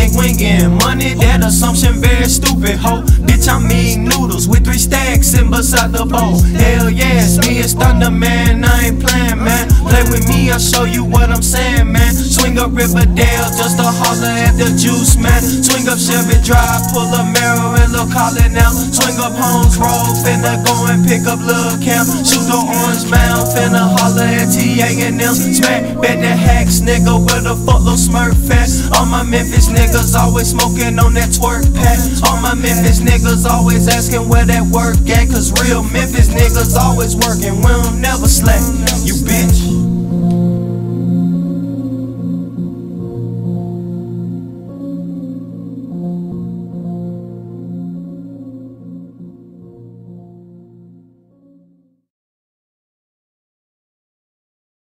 ain't winging money, that assumption very stupid, ho. Bitch, I'm eating noodles with 3 stacks in beside the bowl. Hell yes, me is Thunder, man, I ain't playing, man. Play with me, I'll show you what I'm saying, man. Swing up Riverdale just to holler at the juice, man. Swing up Chevy Drive, pull a mirror and look calling out. Swing up Holmes Road, finna go and pick up Lil' Cam. Shoot the orange man, finna holler at TA and them. Smack, bet the hacks, nigga, where the fuck Lil' Smurf at? All my Memphis niggas always smoking on that twerk pack. All my Memphis niggas always asking where that work at. Cause real Memphis niggas always working, we don't never slack, you bitch.